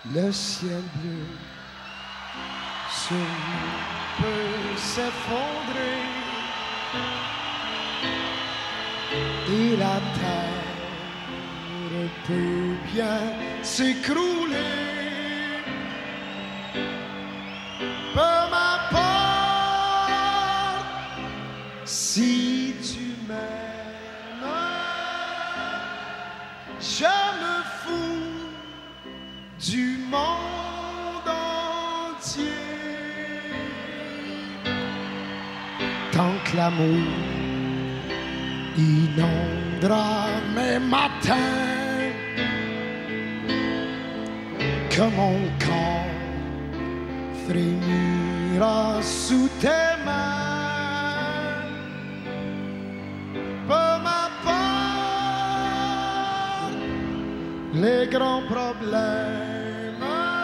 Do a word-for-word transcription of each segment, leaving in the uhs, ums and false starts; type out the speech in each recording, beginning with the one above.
Le ciel bleu sur nous peut s'effondrer et la terre peut bien s'écrouler. Peu m'importe si tu m'aimes, je me fous du monde entier. Tant que l'amour inondera mes matins, que mon corps frémira sous tes mains. Peu m'importe les grands problèmes,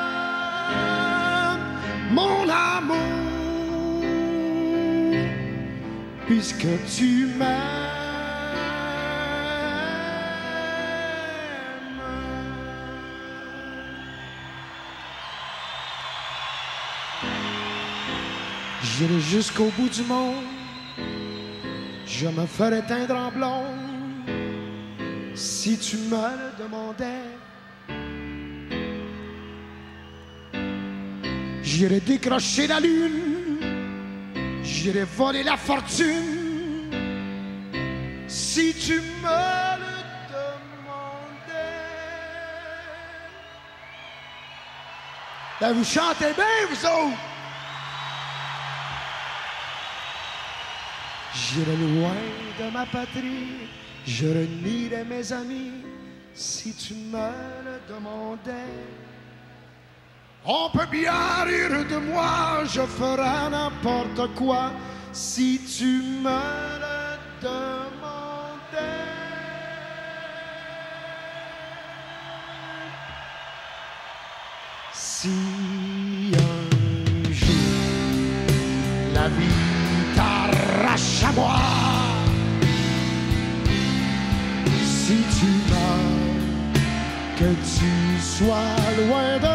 mon amour, puisque tu m'aimes. J'irai jusqu'au bout du monde, je me ferai teindre en blonde si tu me le demandais. J'irai décrocher la lune, j'irai voler la fortune si tu me le demandais. Là, vous chantez bien, vous autres! J'irai loin de ma patrie, je renierai mes amis si tu me le demandais. On peut bien rire de moi, je ferai n'importe quoi si tu me le demandais. Si un jour la vie t'arrache à moi, si tu veux que tu sois loin de